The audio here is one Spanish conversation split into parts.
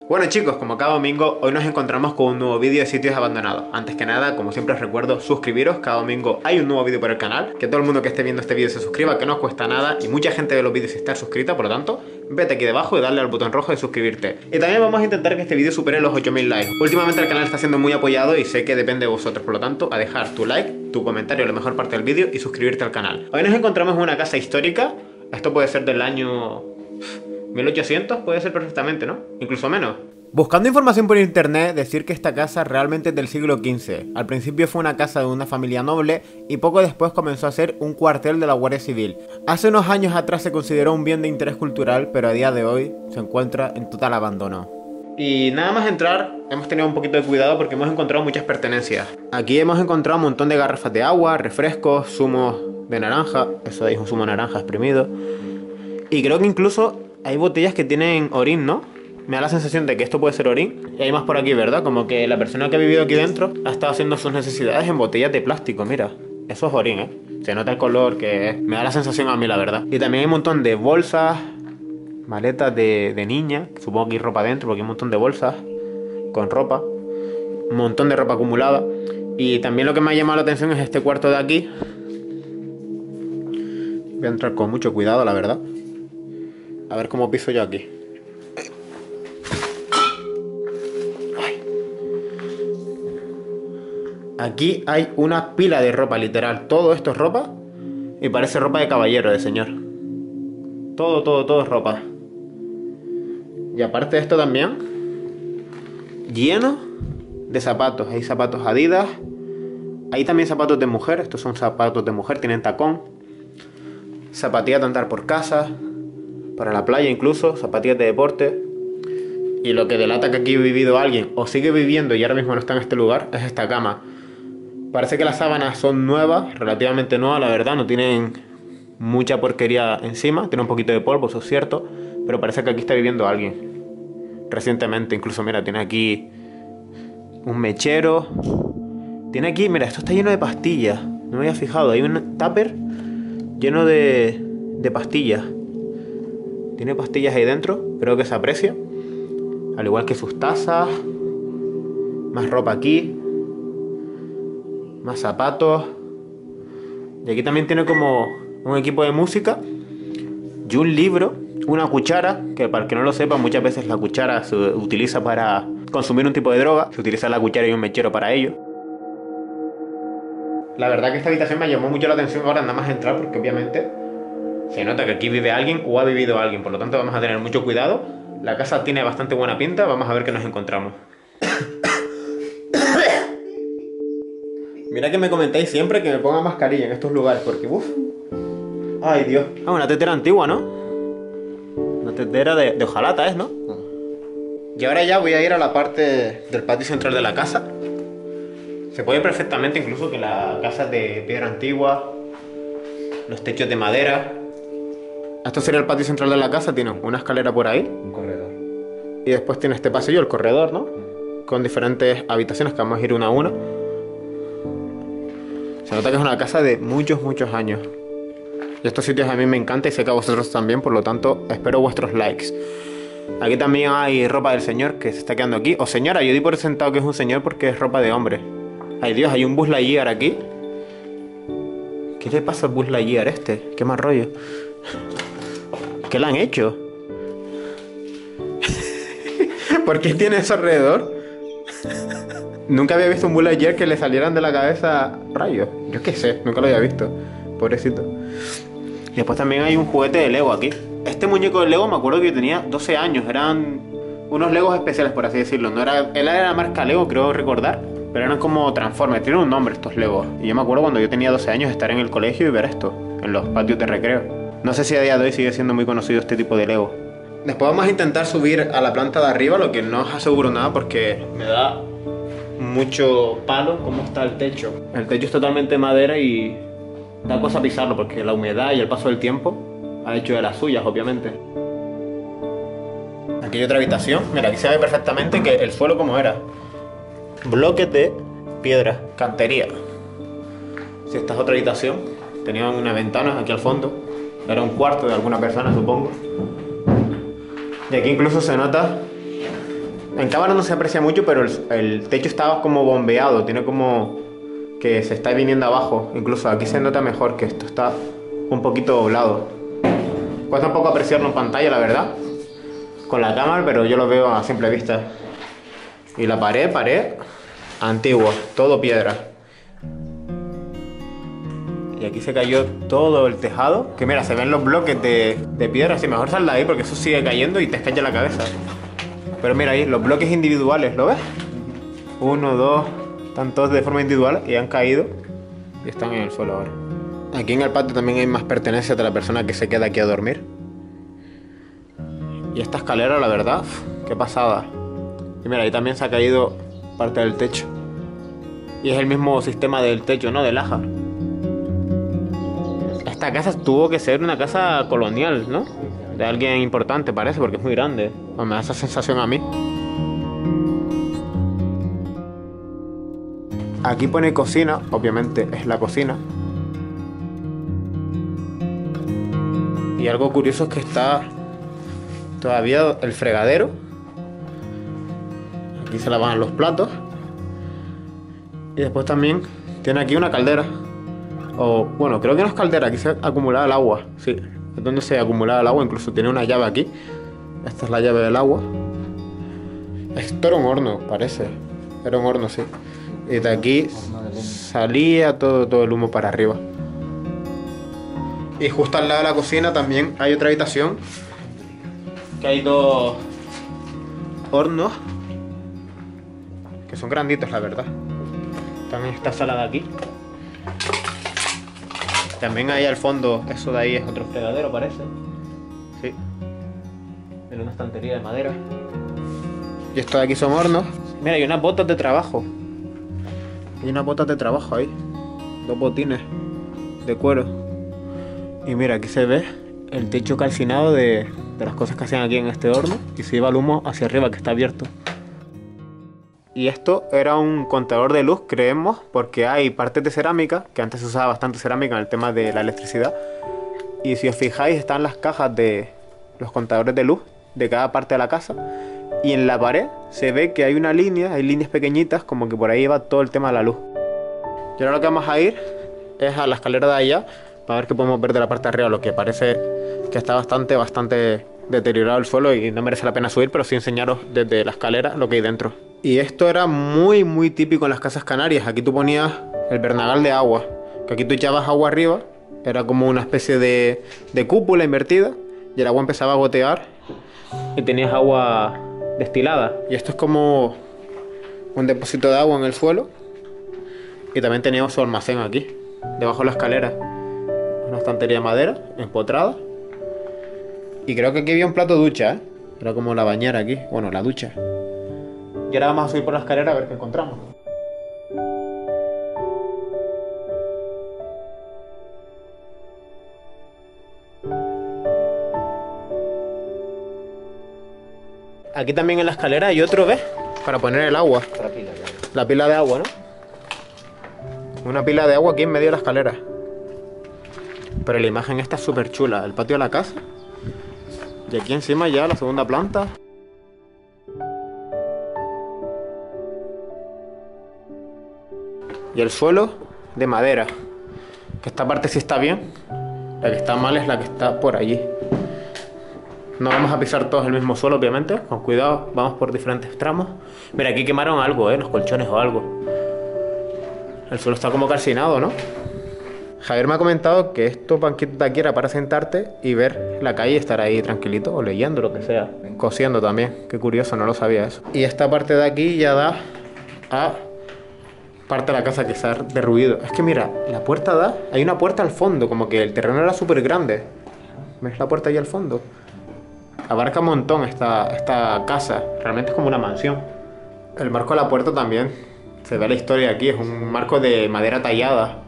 Bueno chicos, como cada domingo, hoy nos encontramos con un nuevo vídeo de sitios abandonados. Antes que nada, como siempre os recuerdo, suscribiros. Cada domingo hay un nuevo vídeo por el canal. Que todo el mundo que esté viendo este vídeo se suscriba, que no os cuesta nada. Y mucha gente ve los vídeos y está suscrita, por lo tanto, vete aquí debajo y dale al botón rojo de suscribirte. Y también vamos a intentar que este vídeo supere los 8000 likes. Últimamente el canal está siendo muy apoyado y sé que depende de vosotros. Por lo tanto, a dejar tu like, tu comentario, la mejor parte del vídeo y suscribirte al canal. Hoy nos encontramos en una casa histórica. Esto puede ser del año 1800, puede ser perfectamente, ¿no? Incluso menos. Buscando información por internet, decir que esta casa realmente es del siglo XV. Al principio fue una casa de una familia noble y poco después comenzó a ser un cuartel de la Guardia Civil. Hace unos años atrás se consideró un bien de interés cultural, pero a día de hoy se encuentra en total abandono. Y nada más entrar, hemos tenido un poquito de cuidado porque hemos encontrado muchas pertenencias. Aquí hemos encontrado un montón de garrafas de agua, refrescos, zumos de naranja, eso de ahí es un zumo de naranja exprimido. Y creo que incluso hay botellas que tienen orín, ¿no? Me da la sensación de que esto puede ser orín. Y hay más por aquí, ¿verdad? Como que la persona que ha vivido aquí dentro ha estado haciendo sus necesidades en botellas de plástico, mira. Eso es orín, ¿eh? Se nota el color que es. Me da la sensación a mí, la verdad. Y también hay un montón de bolsas, maletas de niña. Supongo que hay ropa dentro porque hay un montón de bolsas con ropa. Un montón de ropa acumulada. Y también lo que me ha llamado la atención es este cuarto de aquí. Voy a entrar con mucho cuidado, la verdad. A ver cómo piso yo aquí. Aquí hay una pila de ropa, literal. Todo esto es ropa. Y parece ropa de caballero, de señor. Todo es ropa. Y aparte de esto también, lleno de zapatos. Hay zapatos Adidas. Hay también zapatos de mujer. Estos son zapatos de mujer, tienen tacón. Zapatillas de andar por casa. Para la playa incluso. Zapatillas de deporte. Y lo que delata que aquí ha vivido alguien, o sigue viviendo y ahora mismo no está en este lugar, es esta cama. Parece que las sábanas son nuevas, relativamente nuevas, la verdad, no tienen mucha porquería encima, tiene un poquito de polvo, eso es cierto, pero parece que aquí está viviendo alguien recientemente. Incluso mira, tiene aquí un mechero, tiene aquí, mira, esto está lleno de pastillas, no me había fijado, hay un tupper lleno de pastillas, tiene pastillas ahí dentro, creo que se aprecia, al igual que sus tazas, más ropa aquí, más zapatos. Y aquí también tiene como un equipo de música y un libro, una cuchara, que para el que no lo sepa, muchas veces la cuchara se utiliza para consumir un tipo de droga. Se utiliza la cuchara y un mechero para ello. La verdad que esta habitación me llamó mucho la atención ahora nada más entrar, porque obviamente se nota que aquí vive alguien o ha vivido alguien. Por lo tanto vamos a tener mucho cuidado. La casa tiene bastante buena pinta, vamos a ver qué nos encontramos. Mira que me comentáis siempre que me ponga mascarilla en estos lugares, porque uff. Ay, Dios. Ah, una tetera antigua, ¿no? Una tetera de hojalata es, ¿no? Y ahora ya voy a ir a la parte del patio central de la casa. Se puede perfectamente incluso que la casa es de piedra antigua, los techos de madera. Esto sería el patio central de la casa, tiene una escalera por ahí. Un corredor. Y después tiene este pasillo, el corredor, ¿no? Con diferentes habitaciones que vamos a ir una a una. Se nota que es una casa de muchos años. Y estos sitios a mí me encantan y sé que a vosotros también, por lo tanto espero vuestros likes. Aquí también hay ropa del señor que se está quedando aquí. O señora, yo di por sentado que es un señor porque es ropa de hombre. Ay Dios, hay un Buzz Lightyear aquí. ¿Qué le pasa al Buzz Lightyear este? Qué mal rollo. ¿Qué le han hecho? ¿Por qué tiene eso alrededor? Nunca había visto un Buzz Lightyear que le salieran de la cabeza rayos. Yo qué sé, nunca lo había visto. Pobrecito. Y después también hay un juguete de Lego aquí. Este muñeco de Lego me acuerdo que yo tenía 12 años. Eran unos Legos especiales, por así decirlo. No era, él era la marca Lego, creo recordar. Pero eran como Transformers. Tienen un nombre estos Legos. Y yo me acuerdo cuando yo tenía 12 años estar en el colegio y ver esto. En los patios de recreo. No sé si a día de hoy sigue siendo muy conocido este tipo de Lego. Después vamos a intentar subir a la planta de arriba. Lo que no os aseguro nada porque me da mucho palo cómo está el techo. El techo es totalmente madera y da cosa pisarlo porque la humedad y el paso del tiempo ha hecho de las suyas, obviamente. Aquí hay otra habitación. Mira, aquí se ve perfectamente que el suelo como era. Bloques de piedra, cantería. Si esta es otra habitación, tenían una ventana aquí al fondo. Era un cuarto de alguna persona, supongo. Y aquí incluso se nota En cámara no se aprecia mucho, pero el techo estaba como bombeado, tiene como que se está viniendo abajo. Incluso aquí se nota mejor que esto está un poquito doblado. Cuesta un poco apreciarlo en pantalla, la verdad, con la cámara, pero yo lo veo a simple vista. Y la pared antigua, todo piedra. Y aquí se cayó todo el tejado. Que mira, se ven los bloques de piedra. Si mejor sal de ahí porque eso sigue cayendo y te escalla la cabeza. Pero mira ahí, los bloques individuales, ¿lo ves? 1, 2, están todos de forma individual y han caído y están en el suelo ahora. Aquí en el patio también hay más pertenencias de la persona que se queda aquí a dormir. Y esta escalera, la verdad, qué pasada. Y mira, ahí también se ha caído parte del techo. Y es el mismo sistema del techo, ¿no? De laja. Esta casa tuvo que ser una casa colonial, ¿no? De alguien importante, parece, porque es muy grande. O me da esa sensación a mí. Aquí pone cocina, obviamente es la cocina. Y algo curioso es que está todavía el fregadero. Aquí se lavan los platos. Y después también tiene aquí una caldera. O bueno, creo que no es caldera, aquí se acumulaba el agua. Sí, es donde se acumulaba el agua, incluso tiene una llave aquí. Esta es la llave del agua. Esto era un horno, parece. Era un horno, sí. Y de aquí salía todo el humo para arriba. Y justo al lado de la cocina también hay otra habitación. Que hay 2 hornos. Que son granditos, la verdad. Están en esta sala de aquí. También ahí al fondo, eso de ahí es otro fregadero, parece. Sí. En una estantería de madera. Y esto de aquí son hornos. Mira, hay unas botas de trabajo. Hay unas botas de trabajo ahí. 2 botines de cuero. Y mira, aquí se ve el techo calcinado de las cosas que hacían aquí en este horno. Y se iba el humo hacia arriba, que está abierto. Y esto era un contador de luz, creemos, porque hay partes de cerámica, que antes se usaba bastante cerámica en el tema de la electricidad. Y si os fijáis, están las cajas de los contadores de luz de cada parte de la casa. Y en la pared se ve que hay una línea, hay líneas pequeñitas, como que por ahí va todo el tema de la luz. Y ahora lo que vamos a ir es a la escalera de allá, para ver qué podemos ver de la parte de arriba, lo que parece que está bastante deteriorado el suelo y no merece la pena subir, pero sí enseñaros desde la escalera lo que hay dentro. Y esto era muy típico en las casas canarias. Aquí tú ponías el bernagal de agua, que aquí tú echabas agua arriba, era como una especie de cúpula invertida, y el agua empezaba a gotear y tenías agua destilada. Y esto es como un depósito de agua en el suelo, y también teníamos su almacén aquí, debajo de la escalera. Una estantería de madera empotrada. Y creo que aquí había un plato de ducha, ¿eh? Era como la bañera aquí, bueno, la ducha. Y ahora vamos a subir por la escalera a ver qué encontramos. Aquí también en la escalera hay otro, ¿ves? Para poner el agua. La pila de agua, ¿no? Una pila de agua aquí en medio de la escalera. Pero la imagen esta es súper chula. El patio de la casa. Y aquí encima ya la segunda planta. Y el suelo de madera. Que esta parte sí está bien. La que está mal es la que está por allí. No vamos a pisar todos el mismo suelo, obviamente. Con cuidado, vamos por diferentes tramos. Mira, aquí quemaron algo, los colchones o algo. El suelo está como calcinado, ¿no? Javier me ha comentado que estos banquitos de aquí era para sentarte y ver la calle y estar ahí tranquilito o leyendo, lo que sea. Cosiendo también. Qué curioso, no lo sabía eso. Y esta parte de aquí ya da a parte de la casa que está derruido. Es que mira, la puerta da... Hay una puerta al fondo, como que el terreno era súper grande. ¿Ves la puerta ahí al fondo? Abarca un montón esta casa. Realmente es como una mansión. El marco de la puerta también. Se ve la historia aquí. Es un marco de madera tallada.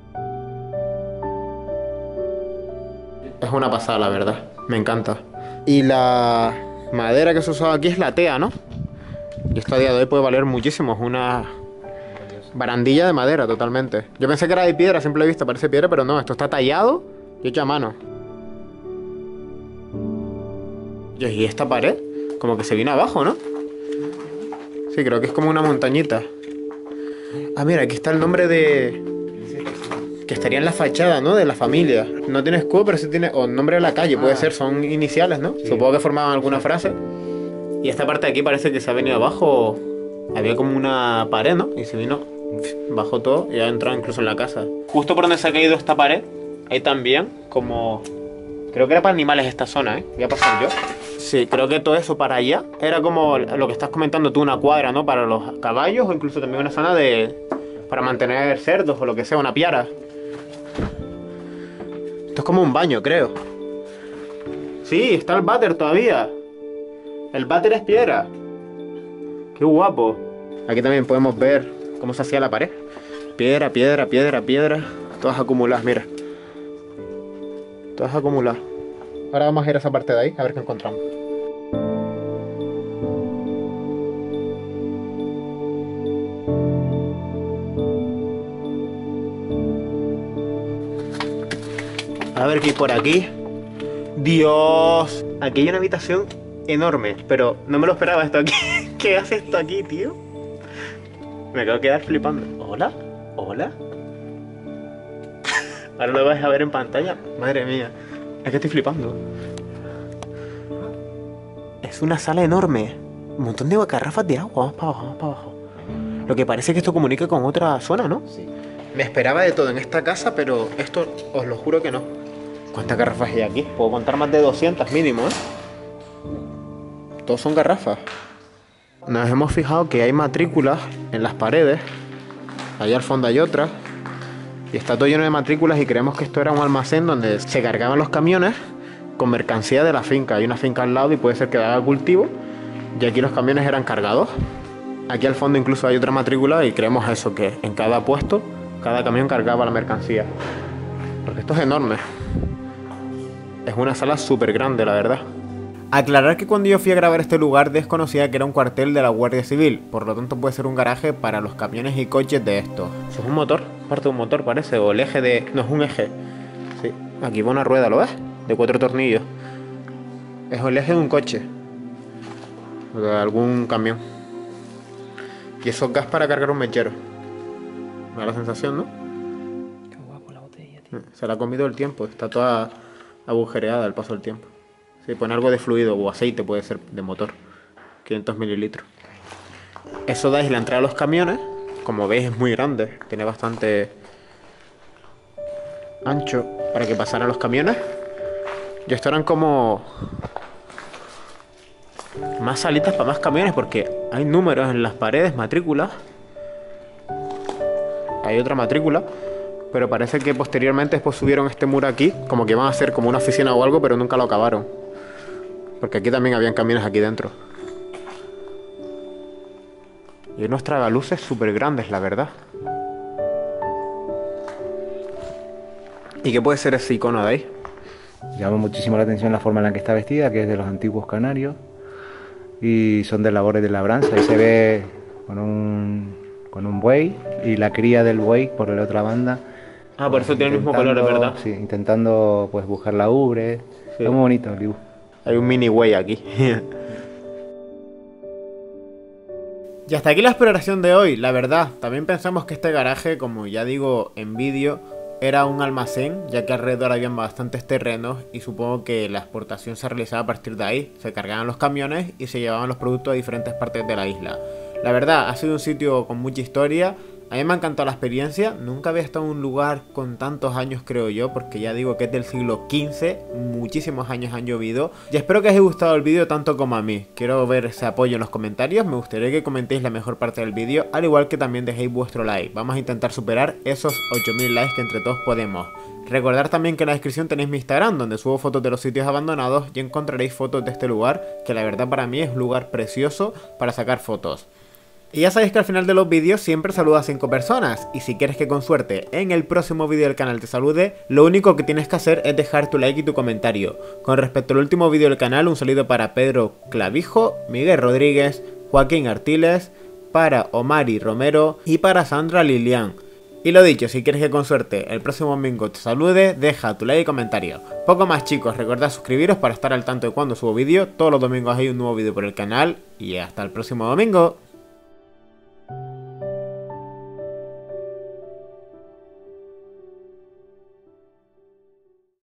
Es una pasada, la verdad. Me encanta. Y la madera que se usaba aquí es la tea, ¿no? Y esto a día de hoy puede valer muchísimo. Es una barandilla de madera totalmente. Yo pensé que era de piedra, a simple vista parece piedra, pero no. Esto está tallado y hecho a mano. Y esta pared como que se viene abajo, ¿no? Sí, creo que es como una montañita. Ah, mira, aquí está el nombre de... que estaría en la fachada, ¿no? De la familia. No tiene escudo, pero sí tiene... o nombre de la calle, puede ser, son iniciales, ¿no? Sí. Supongo que formaban alguna frase. Y esta parte de aquí parece que se ha venido abajo. Había como una pared, ¿no? Y se vino, bajó todo y ha entrado incluso en la casa. Justo por donde se ha caído esta pared, hay también como... creo que era para animales esta zona, ¿eh? Voy a pasar yo. Sí, creo que todo eso para allá era como lo que estás comentando tú, una cuadra, ¿no? Para los caballos o incluso también una zona de... para mantener cerdos o lo que sea, una piara. Esto es como un baño, creo. Sí, está el váter todavía. El váter es piedra. Qué guapo. Aquí también podemos ver cómo se hacía la pared. Piedra, piedra, piedra, piedra. Todas acumuladas, mira. Todas acumuladas. Ahora vamos a ir a esa parte de ahí, a ver qué encontramos. A ver qué hay por aquí. Dios. Aquí hay una habitación enorme, pero no me lo esperaba esto aquí. ¿Qué hace esto aquí, tío? Me acabo de quedar flipando. ¿Hola? ¿Hola? Ahora lo vais a ver en pantalla. Madre mía. Es que estoy flipando. Es una sala enorme. Un montón de garrafas de agua. Vamos para abajo, vamos para abajo. Lo que parece que esto comunica con otra zona, ¿no? Sí. Me esperaba de todo en esta casa, pero esto os lo juro que no. ¿Cuántas garrafas hay aquí? Puedo contar más de 200 mínimo, ¿eh? Todos son garrafas. Nos hemos fijado que hay matrículas en las paredes. Allá al fondo hay otra. Y está todo lleno de matrículas y creemos que esto era un almacén donde se cargaban los camiones con mercancía de la finca. Hay una finca al lado y puede ser que haga cultivo. Y aquí los camiones eran cargados. Aquí al fondo incluso hay otra matrícula y creemos eso, que en cada puesto, cada camión cargaba la mercancía. Porque esto es enorme. Es una sala súper grande, la verdad. Aclarar que cuando yo fui a grabar este lugar desconocía que era un cuartel de la Guardia Civil, por lo tanto puede ser un garaje para los camiones y coches de estos. ¿Eso es un motor? Parte de un motor parece, o el eje de... no, es un eje. Sí, aquí va una rueda, ¿lo ves? De 4 tornillos. Es el eje de un coche. O de algún camión. Y eso es gas para cargar un mechero. Me da la sensación, ¿no? Qué guapo la botella, tío. Se la ha comido el tiempo, está toda agujereada al paso del tiempo. Sí, pone algo de fluido o aceite, puede ser de motor. 500 mililitros. Eso dais la entrada a los camiones. Como veis es muy grande. Tiene bastante ancho para que pasaran los camiones. Y esto eran como más salitas para más camiones porque hay números en las paredes, matrículas. Hay otra matrícula. Pero parece que posteriormente después subieron este muro aquí. Como que iban a hacer como una oficina o algo, pero nunca lo acabaron. Porque aquí también habían camiones aquí dentro. Y unos tragaluces súper grandes, la verdad. ¿Y qué puede ser ese icono de ahí? Llama muchísimo la atención la forma en la que está vestida, que es de los antiguos canarios. Y son de labores de labranza. Y se ve con un buey y la cría del buey por la otra banda. Ah, por eso tiene el mismo color, es verdad. Sí, intentando pues buscar la ubre. Sí. Está muy bonito el dibujo. Hay un mini buey aquí. Y hasta aquí la exploración de hoy, la verdad. También pensamos que este garaje, como ya digo en vídeo, era un almacén, ya que alrededor habían bastantes terrenos y supongo que la exportación se realizaba a partir de ahí. Se cargaban los camiones y se llevaban los productos a diferentes partes de la isla. La verdad, ha sido un sitio con mucha historia. A mí me ha encantado la experiencia. Nunca había estado en un lugar con tantos años, creo yo, porque ya digo que es del siglo XV. Muchísimos años han llovido. Y espero que os haya gustado el vídeo tanto como a mí. Quiero ver ese apoyo en los comentarios. Me gustaría que comentéis la mejor parte del vídeo, al igual que también dejéis vuestro like. Vamos a intentar superar esos 8000 likes que entre todos podemos. Recordad también que en la descripción tenéis mi Instagram, donde subo fotos de los sitios abandonados y encontraréis fotos de este lugar, que la verdad para mí es un lugar precioso para sacar fotos. Y ya sabéis que al final de los vídeos siempre saludo a 5 personas, y si quieres que con suerte en el próximo vídeo del canal te salude, lo único que tienes que hacer es dejar tu like y tu comentario. Con respecto al último vídeo del canal, un saludo para Pedro Clavijo, Miguel Rodríguez, Joaquín Artiles, para Omari Romero y para Sandra Lilian. Y lo dicho, si quieres que con suerte el próximo domingo te salude, deja tu like y comentario. Poco más chicos, recordad suscribiros para estar al tanto de cuando subo vídeo. Todos los domingos hay un nuevo vídeo por el canal y hasta el próximo domingo.